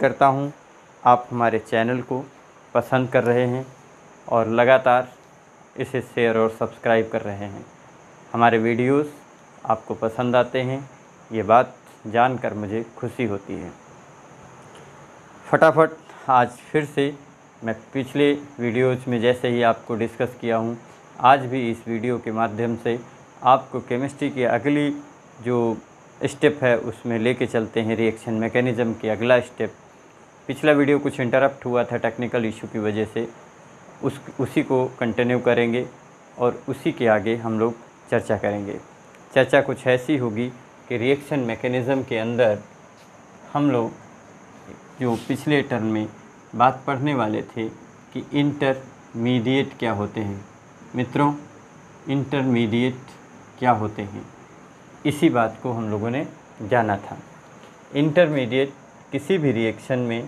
करता हूँ आप हमारे चैनल को पसंद कर रहे हैं और लगातार इसे शेयर और सब्सक्राइब कर रहे हैं। हमारे वीडियोस आपको पसंद आते हैं, ये बात जानकर मुझे खुशी होती है। फटाफट आज फिर से मैं पिछले वीडियोज़ में जैसे ही आपको डिस्कस किया हूँ, आज भी इस वीडियो के माध्यम से आपको केमिस्ट्री की अगली जो स्टेप है उसमें लेके चलते हैं। रिएक्शन मैकेनिज़्म की अगला स्टेप, पिछला वीडियो कुछ इंटरप्ट हुआ था टेक्निकल इशू की वजह से, उसी को कंटिन्यू करेंगे और उसी के आगे हम लोग चर्चा करेंगे। चर्चा कुछ ऐसी होगी कि रिएक्शन मैकेनिज़्म के अंदर हम लोग जो पिछले टर्म में बात पढ़ने वाले थे कि इंटरमीडिएट क्या होते हैं। मित्रों, इंटरमीडिएट क्या होते हैं, इसी बात को हम लोगों ने जाना था। इंटरमीडिएट किसी भी रिएक्शन में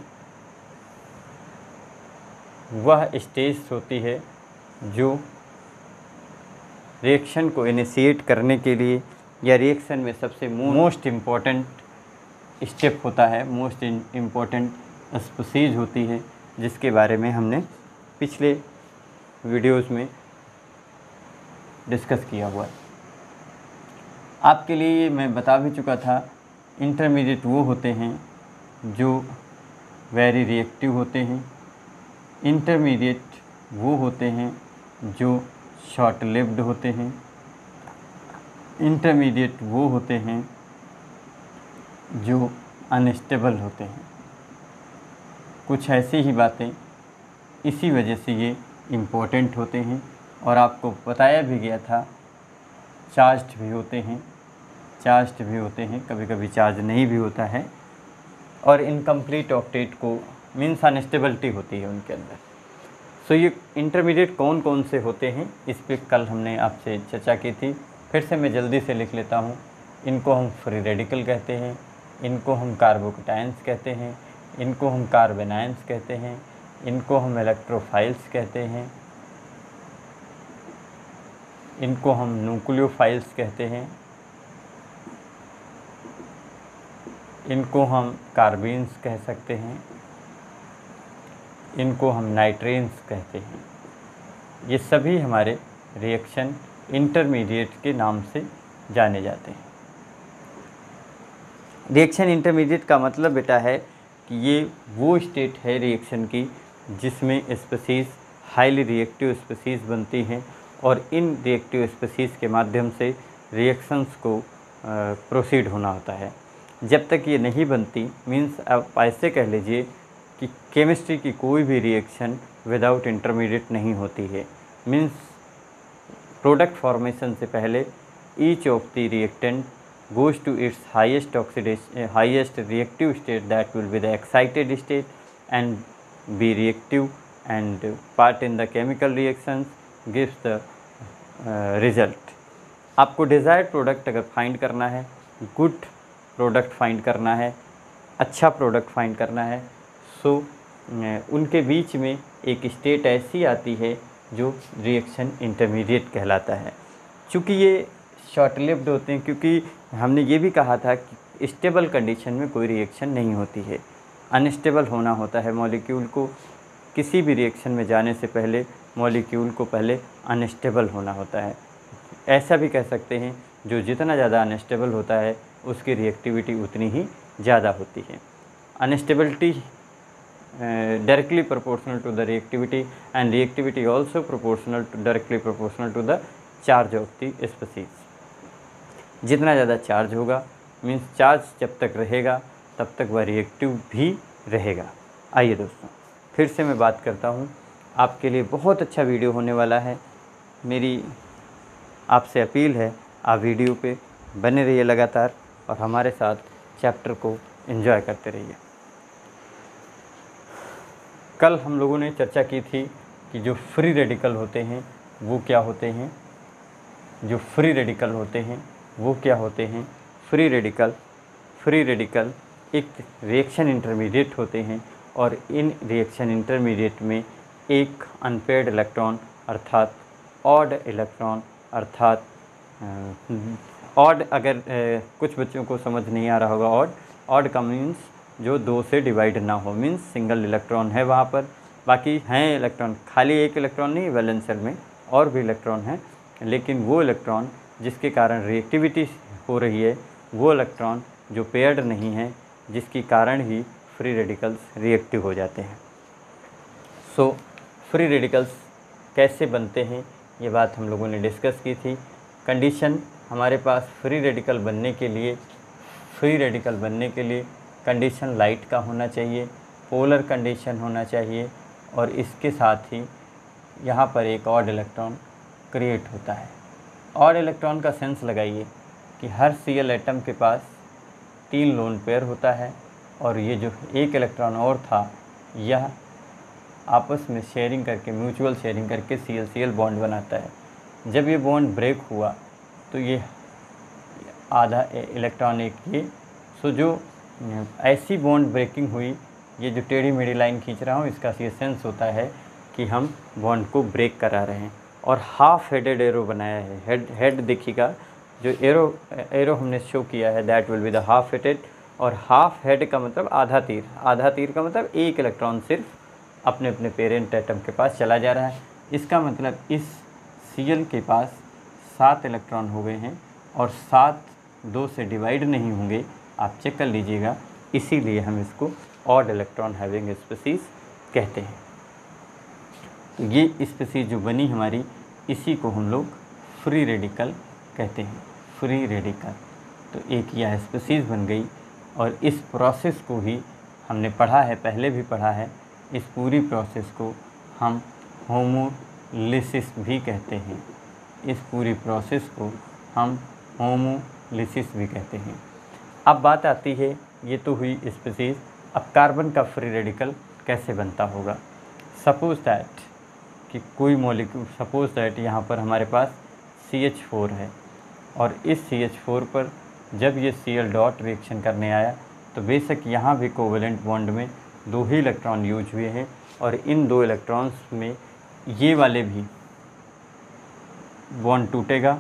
वह स्टेज होती है जो रिएक्शन को इनिशिएट करने के लिए या रिएक्शन में सबसे मोस्ट इम्पॉर्टेंट स्टेप होता है, मोस्ट इम्पॉर्टेंट स्पीशीज़ होती है, जिसके बारे में हमने पिछले वीडियोस में डिस्कस किया हुआ है। आपके लिए मैं बता भी चुका था, इंटरमीडिएट वो होते हैं जो वेरी रिएक्टिव होते हैं, इंटरमीडिएट वो होते हैं जो शॉर्ट लिव्ड होते हैं, इंटरमीडिएट वो होते हैं जो अनस्टेबल होते हैं। कुछ ऐसी ही बातें, इसी वजह से ये इम्पोर्टेंट होते हैं। और आपको बताया भी गया था चार्ज्ड भी होते हैं, कभी कभी चार्ज नहीं भी होता है, और इनकम्प्लीट ऑक्टेट को मीन्स अनस्टेबिलिटी होती है उनके अंदर। सो ये इंटरमीडिएट कौन कौन से होते हैं, इस पर कल हमने आपसे चर्चा की थी। फिर से मैं जल्दी से लिख लेता हूँ। इनको हम फ्री रेडिकल कहते हैं, इनको हम कार्बोकेटायंस कहते हैं, इनको हम कार्बेनायंस कहते हैं, इनको हम इलेक्ट्रोफाइल्स कहते हैं, इनको हम न्यूक्लियोफाइल्स कहते हैं, इनको हम कार्बीन्स कह सकते हैं, इनको हम नाइट्रेन्स कहते हैं। ये सभी हमारे रिएक्शन इंटरमीडिएट के नाम से जाने जाते हैं। रिएक्शन इंटरमीडिएट का मतलब बेटा है कि ये वो स्टेट है रिएक्शन की जिसमें स्पीशीज़ हाईली रिएक्टिव स्पीशीज़ बनती हैं, और इन रिएक्टिव स्पीशीज़ के माध्यम से रिएक्शंस को प्रोसीड होना होता है। जब तक ये नहीं बनती, मीन्स आप ऐसे कह लीजिए कि केमिस्ट्री की कोई भी रिएक्शन विदाउट इंटरमीडिएट नहीं होती है। मीन्स प्रोडक्ट फॉर्मेशन से पहले each of the reactant goes to its highest reactive state, that will be the excited state, and be reactive and part in the chemical reactions, gives the result। आपको desired product अगर find करना है, good product find करना है, अच्छा product find करना है, सो उनके बीच में एक स्टेट ऐसी आती है जो रिएक्शन इंटरमीडिएट कहलाता है। चूँकि ये शॉर्ट लिव्ड होते हैं, क्योंकि हमने ये भी कहा था कि स्टेबल कंडीशन में कोई रिएक्शन नहीं होती है, अनस्टेबल होना होता है मॉलिक्यूल को। किसी भी रिएक्शन में जाने से पहले मॉलिक्यूल को पहले अनस्टेबल होना होता है। ऐसा भी कह सकते हैं, जो जितना ज़्यादा अनस्टेबल होता है उसकी रिएक्टिविटी उतनी ही ज़्यादा होती है। Instability directly proportional to the reactivity, and reactivity also directly proportional to the charge of the species. जितना ज़्यादा चार्ज होगा, मीन्स चार्ज जब तक रहेगा तब तक वह रिएक्टिव भी रहेगा। आइए दोस्तों, फिर से मैं बात करता हूँ। आपके लिए बहुत अच्छा वीडियो होने वाला है। मेरी आपसे अपील है, आप वीडियो पे बने रहिए लगातार और हमारे साथ चैप्टर को एंजॉय करते रहिए। कल हम लोगों ने चर्चा की थी कि जो फ्री रेडिकल होते हैं वो क्या होते हैं, जो फ्री रेडिकल होते हैं वो क्या होते हैं। फ्री रेडिकल एक रिएक्शन इंटरमीडिएट होते हैं, और इन रिएक्शन इंटरमीडिएट में एक अनपेयर्ड इलेक्ट्रॉन अर्थात ऑड इलेक्ट्रॉन अर्थात ऑड, अगर कुछ बच्चों को समझ नहीं आ रहा होगा, ऑड का मीन्स जो 2 से डिवाइड ना हो, मीन्स सिंगल इलेक्ट्रॉन है वहाँ पर। बाकी हैं इलेक्ट्रॉन, खाली एक इलेक्ट्रॉन नहीं, वैलेंसर में और भी इलेक्ट्रॉन हैं, लेकिन वो इलेक्ट्रॉन जिसके कारण रिएक्टिविटी हो रही है, वो इलेक्ट्रॉन जो पेयर्ड नहीं है, जिसके कारण ही फ्री रेडिकल्स रिएक्टिव हो जाते हैं। सो फ्री रेडिकल्स कैसे बनते हैं, ये बात हम लोगों ने डिस्कस की थी। कंडीशन हमारे पास फ्री रेडिकल बनने के लिए कंडीशन लाइट का होना चाहिए, पोलर कंडीशन होना चाहिए, और इसके साथ ही यहाँ पर एक ऑड इलेक्ट्रॉन क्रिएट होता है। ऑड इलेक्ट्रॉन का सेंस लगाइए कि हर Cl एटम के पास 3 लोन पेयर होता है, और ये जो एक इलेक्ट्रॉन और था, यह आपस में शेयरिंग करके, म्यूचुअल शेयरिंग करके Cl बॉन्ड बनाता है। जब ये बॉन्ड ब्रेक हुआ तो ये आधा इलेक्ट्रॉन एक ये, सो जो ऐसी बॉन्ड ब्रेकिंग हुई, ये जो टेढ़ी मेढ़ी लाइन खींच रहा हूँ, इसका ये सेंस होता है कि हम बॉन्ड को ब्रेक करा रहे हैं। और हाफ हेडेड एरो बनाया है, हेड देखिएगा, जो एरो हमने शो किया है, that will be the half headed. और हाफ हेड का मतलब आधा तीर का मतलब एक इलेक्ट्रॉन सिर्फ अपने अपने पेरेंट एटम के पास चला जा रहा है। इसका मतलब इस Cl के पास 7 इलेक्ट्रॉन हो गए हैं, और 7 2 से डिवाइड नहीं होंगे, आप चेक कर लीजिएगा। इसीलिए हम इसको ऑड इलेक्ट्रॉन हैविंग स्पीसीज कहते हैं। तो ये स्पीसीज जो बनी हमारी, इसी को हम लोग फ्री रेडिकल कहते हैं। फ्री रेडिकल, तो एक यह स्पीसीज बन गई, और इस प्रोसेस को ही हमने पढ़ा है, पहले भी पढ़ा है। इस पूरी प्रोसेस को हम होमोलिसिस भी कहते हैं। इस पूरी प्रोसेस को हम होमोलिसिस भी कहते हैं। अब बात आती है, ये तो हुई स्पीसीज, अब कार्बन का फ्री रेडिकल कैसे बनता होगा। सपोज दैट कि कोई मॉलिक्यूल, सपोज दैट यहाँ पर हमारे पास CH4 है, और इस CH4 पर जब ये Cl डॉट रिएक्शन करने आया, तो बेशक यहाँ भी कोवेलेंट बॉन्ड में 2 ही इलेक्ट्रॉन यूज हुए हैं, और इन 2 इलेक्ट्रॉन्स में ये वाले भी बॉन्ड टूटेगा।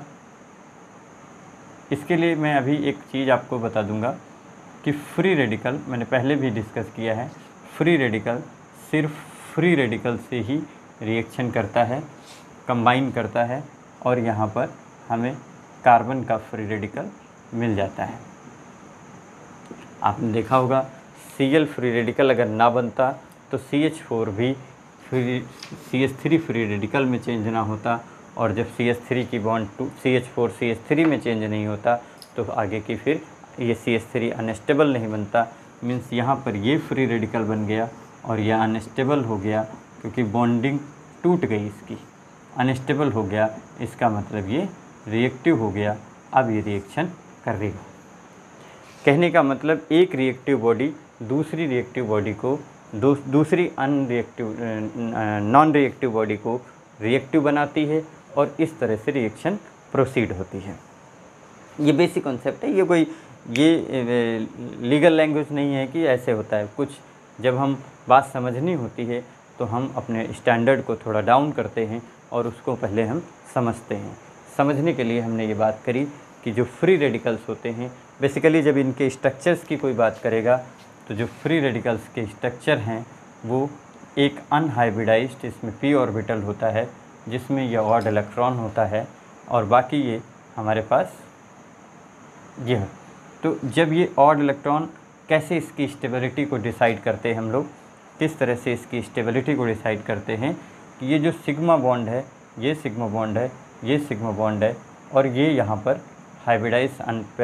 इसके लिए मैं अभी एक चीज़ आपको बता दूंगा कि फ्री रेडिकल, मैंने पहले भी डिस्कस किया है, फ्री रेडिकल सिर्फ फ्री रेडिकल से ही रिएक्शन करता है, कंबाइन करता है, और यहाँ पर हमें कार्बन का फ्री रेडिकल मिल जाता है। आपने देखा होगा Cl फ्री रेडिकल अगर ना बनता तो CH4 भी CH3 फ्री रेडिकल में चेंज ना होता, और जब CH3 की बॉन्ड CH4 CH3 में चेंज नहीं होता, तो आगे की फिर ये CH3 अनस्टेबल नहीं बनता। मीन्स यहाँ पर ये फ्री रेडिकल बन गया और यह अनस्टेबल हो गया, क्योंकि बॉन्डिंग टूट गई इसकी, अनस्टेबल हो गया। इसका मतलब ये रिएक्टिव हो गया, अब ये रिएक्शन कर रही है। कहने का मतलब एक रिएक्टिव बॉडी दूसरी रिएक्टिव बॉडी को, दूसरी नॉन रिएक्टिव बॉडी को रिएक्टिव बनाती है, और इस तरह से रिएक्शन प्रोसीड होती है। ये बेसिक कॉन्सेप्ट है, ये कोई लीगल लैंग्वेज नहीं है कि ऐसे होता है कुछ। जब हम बात समझनी होती है तो हम अपने स्टैंडर्ड को थोड़ा डाउन करते हैं और उसको पहले हम समझते हैं। समझने के लिए हमने ये बात करी कि जो फ्री रेडिकल्स होते हैं, बेसिकली जब इनके स्ट्रक्चर्स की कोई बात करेगा तो जो फ्री रेडिकल्स के स्ट्रक्चर हैं वो एक अनहाइब्रिडाइज्ड, इसमें p ऑर्बिटल होता है जिसमें यह ऑड इलेक्ट्रॉन होता है, और बाकी ये हमारे पास यह। तो जब ये ऑड इलेक्ट्रॉन, कैसे इसकी स्टेबिलिटी को डिसाइड करते हैं हम लोग, किस तरह से इसकी स्टेबिलिटी को डिसाइड करते हैं कि ये जो सिग्मा बॉन्ड है, ये सिग्मा बॉन्ड है, ये सिग्मा बॉन्ड है, और ये यहाँ पर हाइब्रिडाइज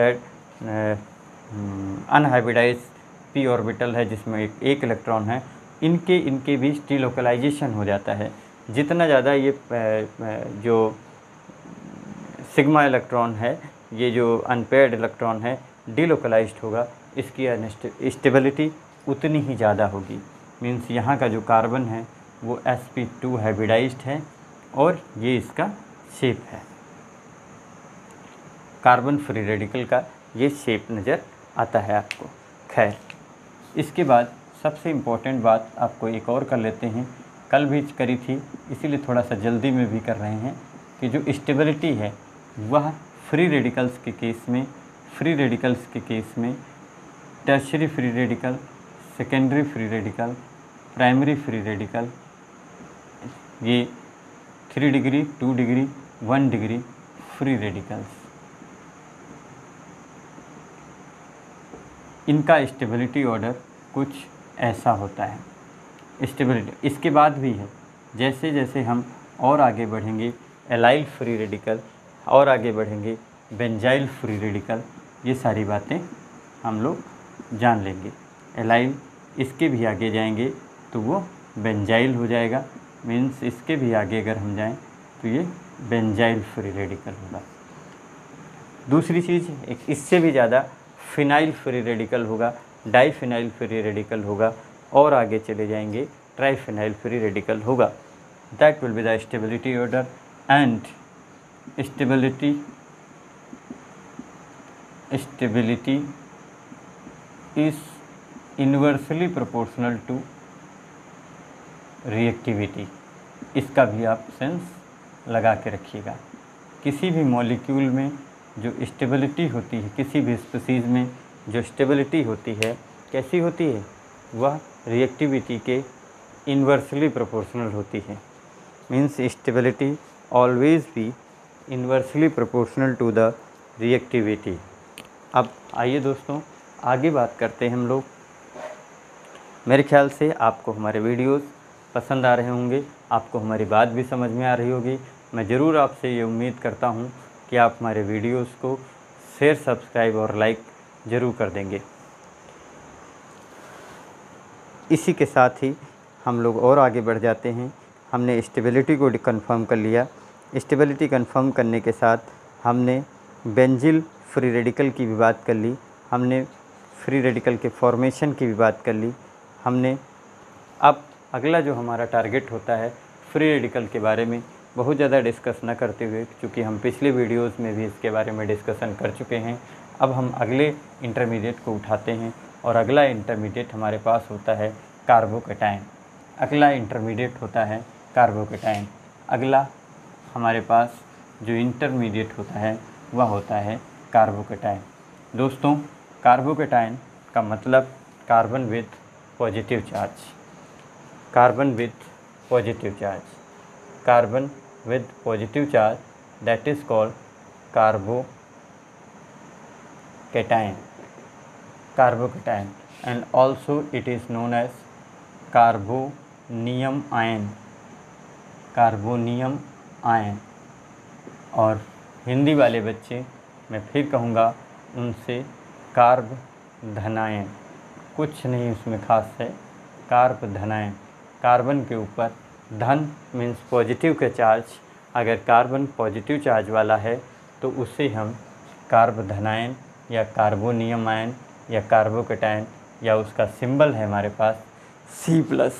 अनहाइब्रिडाइज p ऑर्बिटल है जिसमें एक इलेक्ट्रॉन है। इनके बीच डीलोकलाइजेशन हो जाता है। जितना ज़्यादा ये जो सिग्मा इलेक्ट्रॉन है, ये जो अनपेयर्ड इलेक्ट्रॉन है, डीलोकलाइज्ड होगा, इसकी स्टेबिलिटी उतनी ही ज़्यादा होगी। मीन्स यहाँ का जो कार्बन है वो sp2 हाइब्रिडाइज्ड है, और ये इसका शेप है। कार्बन फ्री रेडिकल का ये शेप नज़र आता है आपको। खैर, इसके बाद सबसे इम्पोर्टेंट बात आपको एक और कर लेते हैं, कल भी करी थी इसीलिए थोड़ा सा जल्दी में भी कर रहे हैं, कि जो स्टेबिलिटी है वह फ्री रेडिकल्स के केस में tertiary free radical secondary free radical, primary free radical, ये 3 degree, 2 degree, 1 degree free radicals. इनका स्टेबिलिटी ऑर्डर कुछ ऐसा होता है। स्टेबिलिटी इसके बाद भी है, जैसे जैसे हम और आगे बढ़ेंगे एलाइल फ्री रेडिकल, और आगे बढ़ेंगे बेंजाइल फ्री रेडिकल, ये सारी बातें हम लोग जान लेंगे। एलाइल, इसके भी आगे जाएंगे तो वो बेंजाइल हो जाएगा, मीन्स इसके भी आगे अगर हम जाएं तो ये बेंजाइल फ्री रेडिकल होगा। दूसरी चीज़, एक इससे भी ज़्यादा फिनाइल फ्री रेडिकल होगा, डाईफिनाइल फ्री रेडिकल होगा, और आगे चले जाएंगे ट्राईफिनाइल फ्री रेडिकल होगा। That will be the stability order, and stability is inversely proportional to reactivity. इसका भी आप सेंस लगा के रखिएगा। किसी भी मॉलिक्यूल में जो स्टेबिलिटी होती है, किसी भी स्पीसीज़ में जो स्टेबिलिटी होती है, कैसी होती है? वह रिएक्टिविटी के इन्वर्सली प्रोपोर्शनल होती है। Means stability always be inversely proportional to the reactivity. अब आइए दोस्तों आगे बात करते हैं हम लोग। मेरे ख्याल से आपको हमारे वीडियोस पसंद आ रहे होंगे, आपको हमारी बात भी समझ में आ रही होगी। मैं ज़रूर आपसे ये उम्मीद करता हूँ कि आप हमारे वीडियोस को शेयर, सब्सक्राइब और लाइक ज़रूर कर देंगे। इसी के साथ ही हम लोग और आगे बढ़ जाते हैं। हमने स्टेबिलिटी को कंफर्म कर लिया। स्टेबिलिटी कंफर्म करने के साथ हमने बेंजिल फ्री रेडिकल की भी बात कर ली, हमने फ्री रेडिकल के फॉर्मेशन की भी बात कर ली। हमने अब अगला जो हमारा टारगेट होता है फ्री रेडिकल के बारे में बहुत ज़्यादा डिस्कस न करते हुए, क्योंकि हम पिछले वीडियोस में भी इसके बारे में डिस्कशन कर चुके हैं। अब हम अगले इंटरमीडिएट को उठाते हैं, और अगला इंटरमीडिएट हमारे पास होता है कार्बोकेटाइन। अगला इंटरमीडिएट होता है कार्बोकेटाइन। अगला हमारे पास जो इंटरमीडिएट होता है वह होता है कार्बोकेटाइन। दोस्तों, कार्बोकेटाइन का मतलब carbon with positive charge, carbon with positive charge, carbon with positive charge, that is called carbocation, and also it is known as carbonium ion। और हिंदी वाले बच्चे, मैं फिर कहूँगा उनसे कार्ब धनायन, कुछ नहीं उसमें खास है, कार्ब धनायन। कार्बन के ऊपर धन मीन्स पॉजिटिव का चार्ज, अगर कार्बन पॉजिटिव चार्ज वाला है तो उसे हम कार्ब धनायन या कार्बोनियम आयन या कार्बोकेटायन, या उसका सिंबल है हमारे पास C+।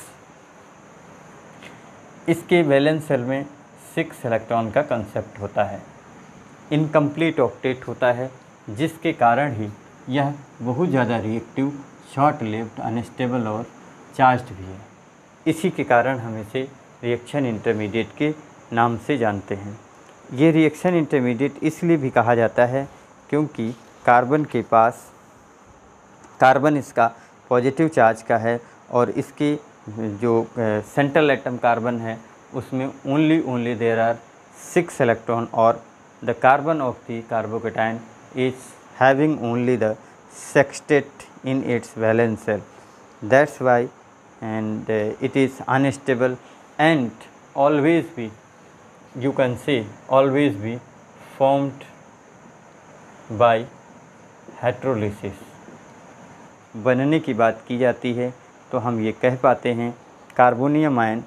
इसके वैलेंस शेल में 6 इलेक्ट्रॉन का कंसेप्ट होता है, इनकम्प्लीट ऑक्टेट होता है, जिसके कारण ही यह बहुत ज़्यादा रिएक्टिव, शॉर्ट लिव्ड, अनस्टेबल और चार्ज्ड भी है। इसी के कारण हम इसे रिएक्शन इंटरमीडिएट के नाम से जानते हैं। ये रिएक्शन इंटरमीडिएट इसलिए भी कहा जाता है क्योंकि कार्बन के पास, कार्बन इसका पॉजिटिव चार्ज का है, और इसके जो सेंट्रल एटम कार्बन है उसमें ओनली देयर आर 6 इलेक्ट्रॉन, और the carbon of the carbocation is having only the sextet in its valence shell. That's why and it is unstable and always be, you can say always be formed by heterolysis। बनने की बात की जाती है तो हम ये कह पाते हैं कार्बोनियम आयन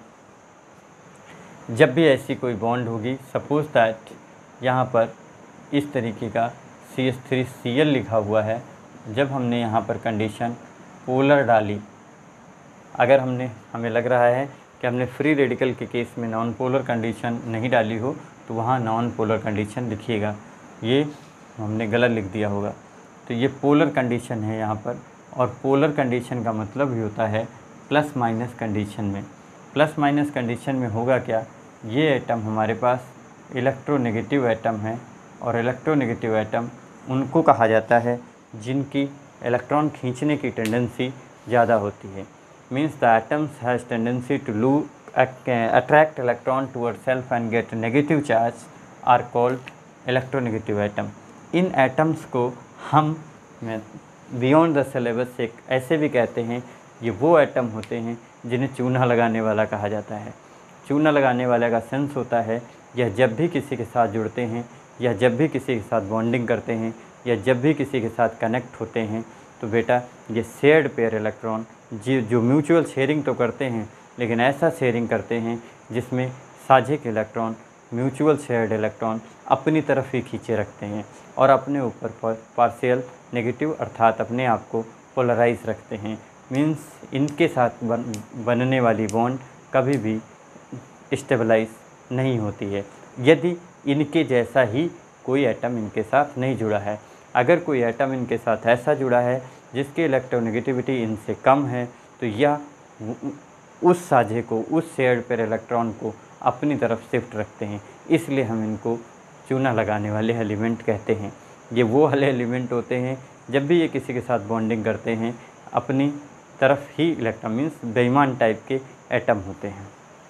जब भी ऐसी कोई बॉन्ड होगी, सपोज दैट यहाँ पर इस तरीके का CH3Cl लिखा हुआ है, जब हमने यहाँ पर कंडीशन पोलर डाली, अगर हमें लग रहा है कि हमने फ्री रेडिकल के केस में नॉन पोलर कंडीशन नहीं डाली हो तो वहाँ नॉन पोलर कंडीशन लिखिएगा, ये हमने गलत लिख दिया होगा। तो ये पोलर कंडीशन है यहाँ पर, और पोलर कंडीशन का मतलब भी होता है प्लस माइनस कंडीशन में। प्लस माइनस कंडीशन में होगा क्या, ये एटम हमारे पास इलेक्ट्रोनेगेटिव एटम है, और इलेक्ट्रोनेगेटिव एटम उनको कहा जाता है जिनकी इलेक्ट्रॉन खींचने की टेंडेंसी ज़्यादा होती है। Means the atoms has tendency to attract electron towards self and get negative charge are called electronegative atom। इन एटम्स को हम बियॉन्ड द सिलेबस एक ऐसे भी कहते हैं, ये वो एटम होते हैं जिन्हें चूना लगाने वाला कहा जाता है। चूना लगाने वाले का सेंस होता है यह जब भी किसी के साथ जुड़ते हैं या जब भी किसी के साथ बॉन्डिंग करते हैं या जब भी किसी के साथ कनेक्ट होते हैं तो बेटा ये शेयर्ड पेयर इलेक्ट्रॉन जो म्यूचुअल शेयरिंग तो करते हैं लेकिन ऐसा शेयरिंग करते हैं जिसमें साझे के इलेक्ट्रॉन म्यूचुअल शेयर्ड इलेक्ट्रॉन अपनी तरफ ही खींचे रखते हैं और अपने ऊपर पार्शियल नेगेटिव अर्थात अपने आप को पोलराइज रखते हैं। मीन्स इनके साथ बनने वाली बॉन्ड कभी भी स्टेबलाइज नहीं होती है यदि इनके जैसा ही कोई एटम इनके साथ नहीं जुड़ा है। अगर कोई एटम इनके साथ ऐसा जुड़ा है जिसकी इलेक्ट्रोनेगेटिविटी इनसे कम है तो यह उस साझे को, उस शेयर्ड पेयर इलेक्ट्रॉन को अपनी तरफ शिफ्ट रखते हैं, इसलिए हम इनको चूना लगाने वाले एलिमेंट कहते हैं। ये वो वाले एलिमेंट होते हैं जब भी ये किसी के साथ बॉन्डिंग करते हैं अपनी तरफ ही इलेक्ट्रॉन, मीन्स बेईमान टाइप के एटम होते हैं।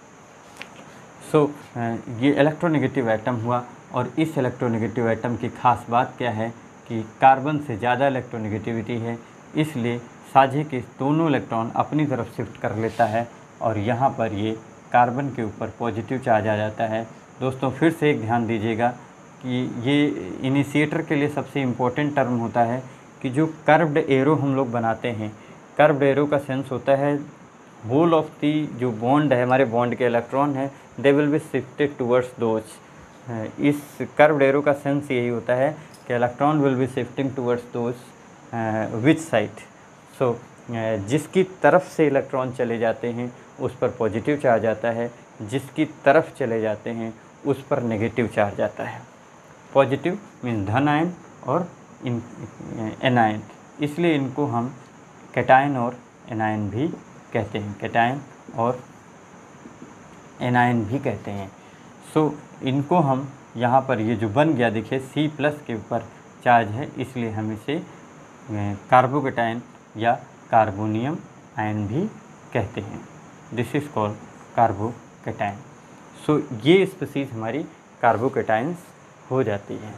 ये इलेक्ट्रोनेगेटिव एटम हुआ और इस इलेक्ट्रोनेगेटिव एटम की खास बात क्या है कि कार्बन से ज़्यादा इलेक्ट्रोनेगेटिविटी है, इसलिए साझे के दोनों इलेक्ट्रॉन अपनी तरफ शिफ्ट कर लेता है और यहाँ पर ये कार्बन के ऊपर पॉजिटिव चार्ज आ जाता है। दोस्तों फिर से एक ध्यान दीजिएगा कि ये इनिशिएटर के लिए सबसे इम्पोर्टेंट टर्म होता है कि जो कर्व्ड एरो हम लोग बनाते हैं, कर्व्ड एरो का सेंस होता है होल ऑफ दी जो बॉन्ड है, हमारे बॉन्ड के इलेक्ट्रॉन है they will be shifted towards those. इस कर्व्ड एरो का सेंस यही होता है कि electron will be shifting towards those which side. So जिसकी तरफ से इलेक्ट्रॉन चले जाते हैं उस पर पॉजिटिव चार्ज आता है, जिसकी तरफ चले जाते हैं उस पर नेगेटिव चार्ज आता है। पॉजिटिव मीन्स धन आयन और एनायन, इसलिए इनको हम कैटायन और एनायन भी कहते हैं, कैटायन और एनायन भी कहते हैं। सो इनको हम यहाँ पर ये जो बन गया देखिए C+ के ऊपर चार्ज है, इसलिए हम इसे कार्बोकैटायन या कार्बोनियम आयन भी कहते हैं। This is called carbocation. So ये स्पीसीज हमारी कार्बोकैटायंस हो जाती है।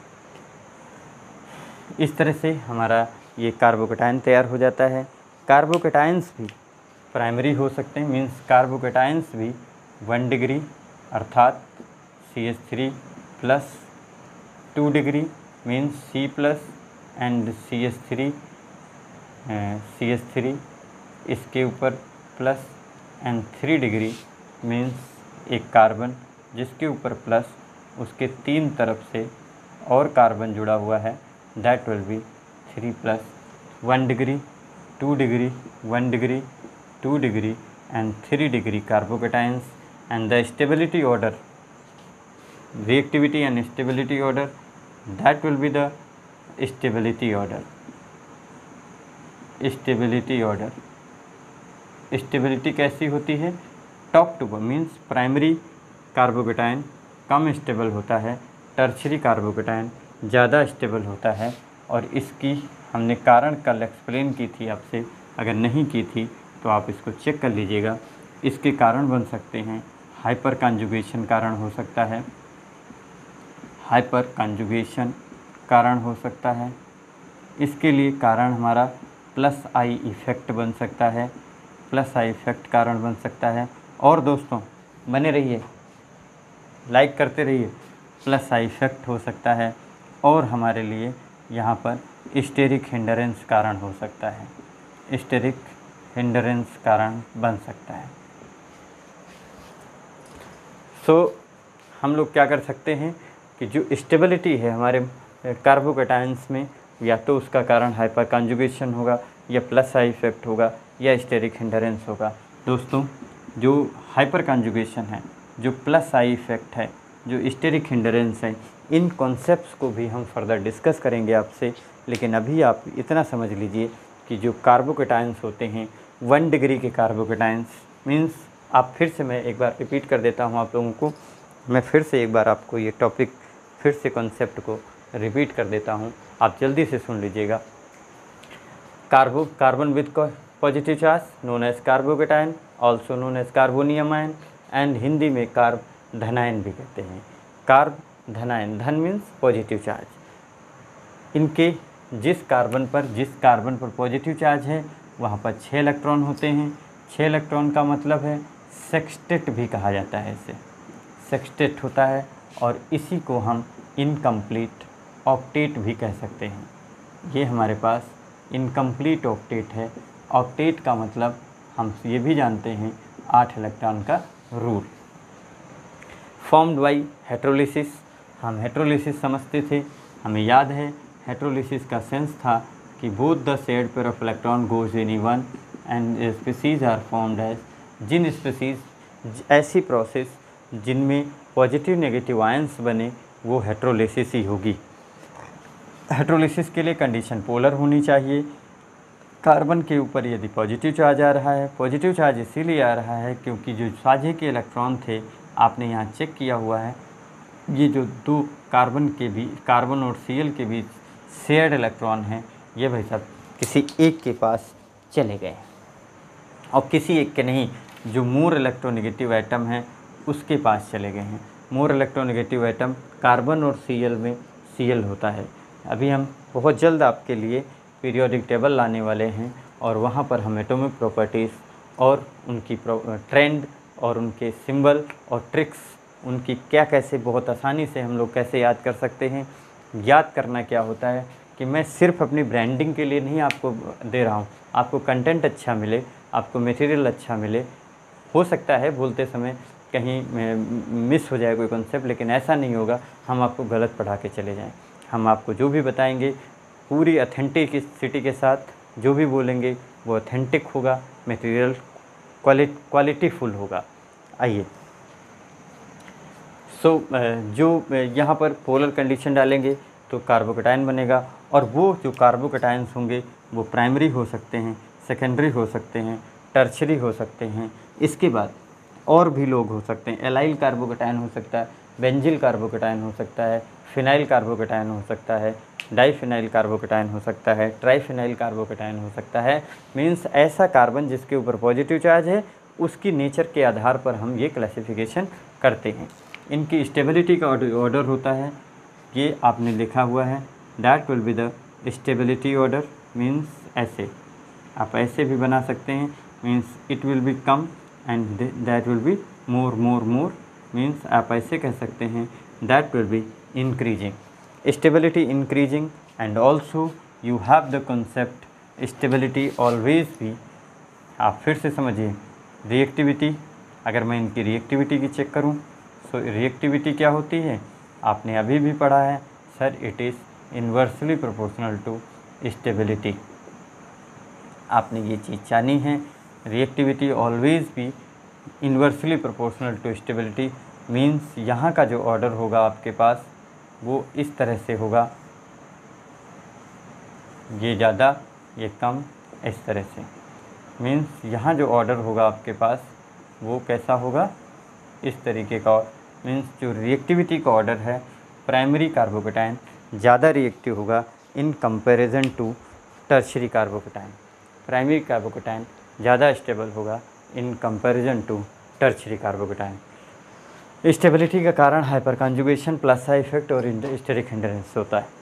इस तरह से हमारा ये कार्बोकैटायन तैयार हो जाता है। कार्बोकैटायंस भी प्राइमरी हो सकते हैं, मीन्स कार्बोकैटायंस भी 1 डिग्री अर्थात CH3 plus 2 degree means C+ and CH3 इसके ऊपर प्लस एंड 3 डिग्री मीन्स एक कार्बन जिसके ऊपर प्लस, उसके 3 तरफ से और कार्बन जुड़ा हुआ है, that will be 3+, 1 degree 2 degree 1 degree 2 degree and 3 degree carbocations. And the stability order, reactivity and stability order, that will be the stability order। Stability कैसी होती है? Top to means primary carbocation कम stable होता है, tertiary carbocation ज़्यादा stable होता है। और इसकी हमने कारण कल एक्सप्लेन की थी आपसे, अगर नहीं की थी तो आप इसको चेक कर लीजिएगा। इसके कारण बन सकते हैं हाइपर कॉन्जुगेशन कारण हो सकता है, हाइपर कॉन्जुगेशन कारण हो सकता है। इसके लिए कारण हमारा +I इफ़ेक्ट बन सकता है, +I इफ़ेक्ट कारण बन सकता है। और दोस्तों बने रहिए, लाइक करते रहिए, +I इफ़ेक्ट हो सकता है। और हमारे लिए यहाँ पर स्टेरिक हिंडरेंस कारण हो सकता है, स्टेरिक हिंडरेंस कारण बन सकता है। सो हम लोग क्या कर सकते हैं कि जो स्टेबिलिटी है हमारे कार्बोकैटायंस में, या तो उसका कारण हाइपर कॉन्जुगेशन होगा या +I इफ़ेक्ट होगा या स्टेरिक हिंडरेंस होगा। दोस्तों जो हाइपर कॉन्जुगेशन है, जो +I इफ़ेक्ट है, जो स्टेरिक हिंडरेंस है, इन कॉन्सेप्ट्स को भी हम फर्दर डिस्कस करेंगे आपसे। लेकिन अभी आप इतना समझ लीजिए कि जो कार्बोकैटायंस होते हैं 1 डिग्री के कार्बोकैटायंस मीन्स, आप फिर से मैं एक बार रिपीट कर देता हूँ आप लोगों को, मैं फिर से एक बार आपको ये टॉपिक फिर से कॉन्सेप्ट को रिपीट कर देता हूँ, आप जल्दी से सुन लीजिएगा। Carbon with positive charge known as carbocation, also known as carbonium ion, and Hindi में कार्ब धनायन भी कहते हैं। कार्ब धनायन, धन मीन्स पॉजिटिव चार्ज। इनके जिस कार्बन पर पॉजिटिव चार्ज है वहाँ पर 6 इलेक्ट्रॉन होते हैं। 6 इलेक्ट्रॉन का मतलब है सेक्सटेट भी कहा जाता है, इसे सेक्सटेट होता है, और इसी को हम इनकम्प्लीट ऑक्टेट भी कह सकते हैं। ये हमारे पास इनकम्प्लीट ऑक्टेट है। ऑक्टेट का मतलब हम ये भी जानते हैं 8 इलेक्ट्रॉन का रूल। फॉर्म्ड बाई हेट्रोलिसिस, हम हेट्रोलिसिस समझते थे, हमें याद है हेट्रोलिसिस का सेंस था कि both the shared pair of electron goes in one end species are formed as, जिन स्पीसीज ऐसी प्रोसेस जिनमें पॉजिटिव नेगेटिव आयंस बने वो हेट्रोलिसिस ही होगी। हेट्रोलिसिस के लिए कंडीशन पोलर होनी चाहिए। कार्बन के ऊपर यदि पॉजिटिव चार्ज आ रहा है, पॉजिटिव चार्ज इसीलिए आ रहा है क्योंकि जो साझे के इलेक्ट्रॉन थे, आपने यहाँ चेक किया हुआ है, ये जो 2 कार्बन और Cl के बीच शेयर्ड इलेक्ट्रॉन हैं, ये भाई साहब किसी एक के पास चले गए, और किसी एक के नहीं, जो मोर इलेक्ट्रोनेगेटिव एटम है उसके पास चले गए हैं। मोर इलेक्ट्रोनेगेटिव एटम कार्बन और Cl में Cl होता है। अभी हम बहुत जल्द आपके लिए पीरियोडिक टेबल लाने वाले हैं, और वहाँ पर हम एटॉमिक प्रॉपर्टीज़ और उनकी ट्रेंड और उनके सिंबल और ट्रिक्स, उनकी क्या कैसे बहुत आसानी से हम लोग कैसे याद कर सकते हैं। याद करना क्या होता है कि मैं सिर्फ अपनी ब्रांडिंग के लिए नहीं आपको दे रहा हूँ, आपको कंटेंट अच्छा मिले, आपको मटेरियल अच्छा मिले। हो सकता है बोलते समय कहीं मिस हो जाए कोई कॉन्सेप्ट, लेकिन ऐसा नहीं होगा हम आपको गलत पढ़ा के चले जाएं। हम आपको जो भी बताएंगे पूरी ऑथेंटिसिटी के साथ, जो भी बोलेंगे वो ऑथेंटिक होगा, मटेरियल क्वालिटीफुल होगा। आइए, जो यहाँ पर पोलर कंडीशन डालेंगे तो कार्बोकेटायन बनेगा, और वो जो कार्बोकेटायंस होंगे वो प्राइमरी हो सकते हैं, सेकेंडरी हो सकते हैं, टर्शरी हो सकते हैं। इसके बाद और भी लोग हो सकते हैं, एलाइल कार्बोकेटायन हो सकता है, बेंजिल कार्बोकेटायन हो सकता है, फिनाइल कार्बोकेटायन हो सकता है, डाइफिनाइल कार्बोकेटायन हो सकता है, ट्राइफिनाइल कार्बोकेटायन हो सकता है। मीन्स ऐसा कार्बन जिसके ऊपर पॉजिटिव चार्ज है, उसकी नेचर के आधार पर हम ये क्लासिफिकेशन करते हैं। इनकी स्टेबिलिटी का ऑर्डर होता है, ये आपने लिखा हुआ है, that will be the stability order. Means ऐसे आप ऐसे भी बना सकते हैं, मीन्स इट विल बी कम and that will be more more more. Means आप ऐसे कह सकते हैं, that will be increasing, stability increasing, and also you have the concept stability always भी। आप फिर से समझिए, रिएक्टिविटी, अगर मैं इनकी रिएक्टिविटी की चेक करूं, सो रिएक्टिविटी क्या होती है, आपने अभी भी पढ़ा है sir, it is inversely proportional to stability. आपने ये चीज़ जानी है, रिएक्टिविटी ऑलवेज भी inversely proportional to stability. Means यहाँ का जो ऑर्डर होगा आपके पास वो इस तरह से होगा, ये ज़्यादा ये कम, इस तरह से। मीन्स यहाँ जो ऑर्डर होगा आपके पास वो कैसा होगा, इस तरीके का। मीन्स जो रिएक्टिविटी का ऑर्डर है, प्राइमरी कार्बोकेटायन ज़्यादा रिएक्टिव होगा in comparison to tertiary carbocation. Primary carbocation ज़्यादा स्टेबल होगा in comparison to tertiary carbocation. Stability का कारण हाइपर कॉन्जुगेशन, प्लासा इफेक्ट और स्टेरिक हिंड्रेंस होता है।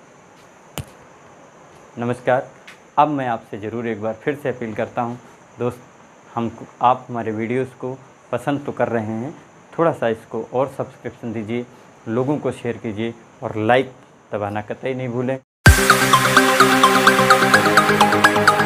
नमस्कार, अब मैं आपसे ज़रूर एक बार फिर से अपील करता हूं दोस्त, आप हमारे वीडियोस को पसंद तो कर रहे हैं, थोड़ा सा इसको और सब्सक्रिप्शन दीजिए, लोगों को शेयर कीजिए और लाइक दबाना कतई नहीं भूलें।